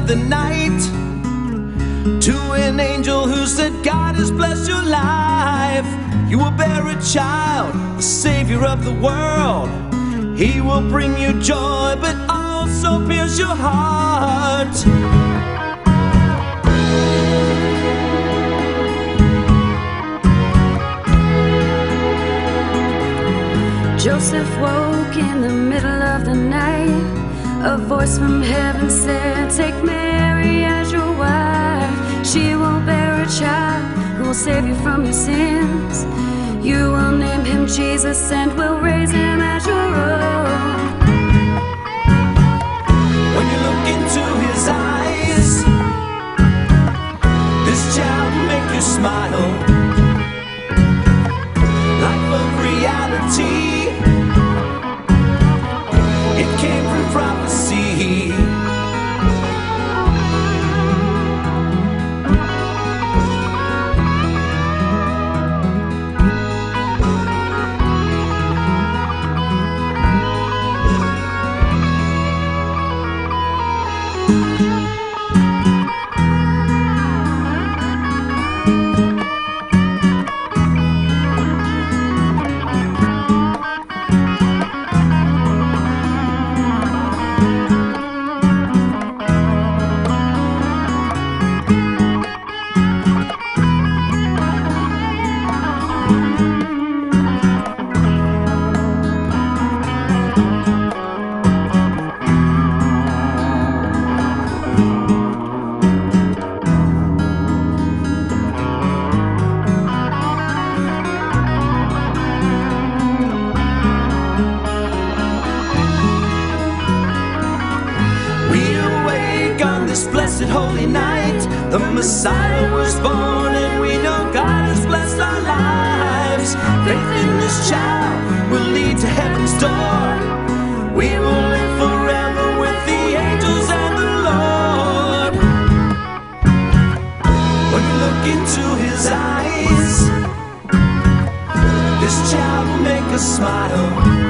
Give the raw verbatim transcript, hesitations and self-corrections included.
the night, to an angel who said, God has blessed your life. You will bear a child, the Savior of the world. He will bring you joy, but also pierce your heart. Joseph woke in the middle of the night. A voice from heaven said, take Mary as your wife. She will bear a child who will save you from your sins. You will name him Jesus and will raise him as your own. When you look into his eyes, this child will make you smile. Life of reality, it came from prophecy. Blessed holy night, the Messiah was born, and we know God has blessed our lives. Faith in this child will lead to heaven's door. We will live forever with the angels and the Lord. When you look into his eyes, this child will make us smile.